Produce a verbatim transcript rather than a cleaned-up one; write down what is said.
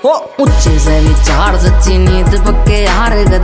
हो ऊंचे से विचार सच्ची नींद पक्के यार।